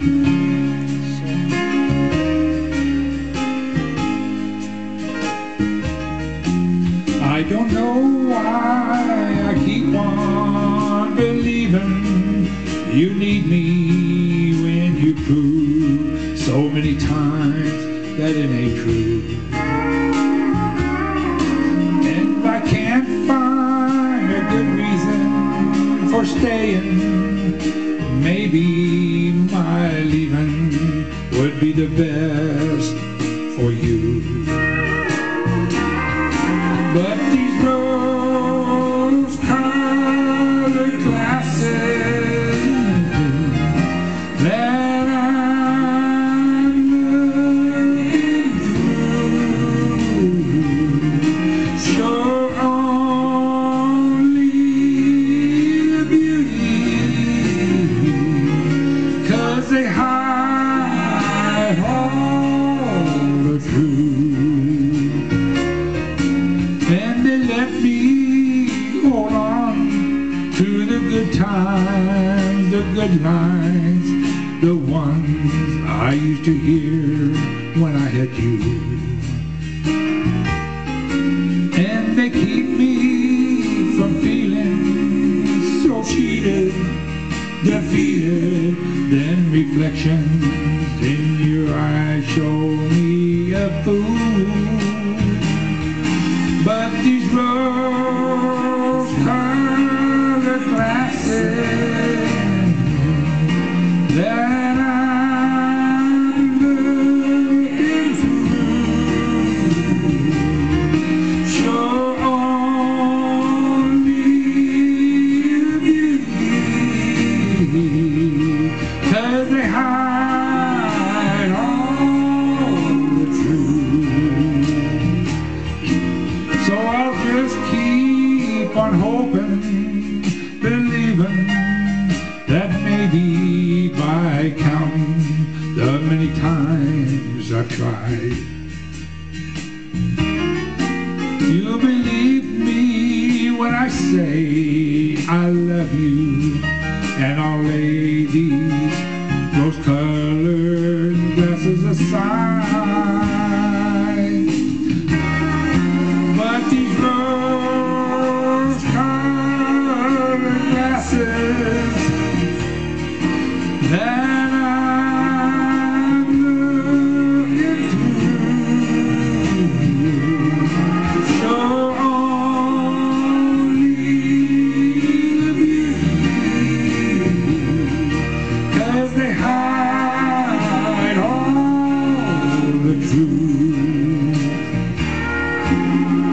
I don't know why I keep on believing you need me when you prove so many times that it ain't true. And I can't find a good reason for staying. Maybe my leaving would be the best for you. But these rose-colored glasses that I'm looking through show only the beauty, 'cause they hide all the truth. And they let me hold on to the good times, the good lines, the ones I used to hear when I had you. And they keep me from feeling so cheated, defeated. Then reflections in your eyes show me a fool. But these rose-colored glasses that I'm looking through show only the beauty, 'cause they hide all the truth. So I'll just keep on hoping, believing that maybe by counting the many times I've tried, you'll believe me when I say I love you, and I'll lay these rose-colored glasses aside. But these rose-colored glasses that I'm looking through show only the beauty, 'cause they hide all the truth.